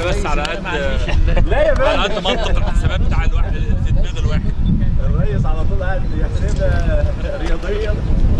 احنا بس على قد لا يا باشا، على قد منطق الحسابات بتاع الواحد في دماغ الواحد. الريس على طول قاعد يحسبها رياضيا.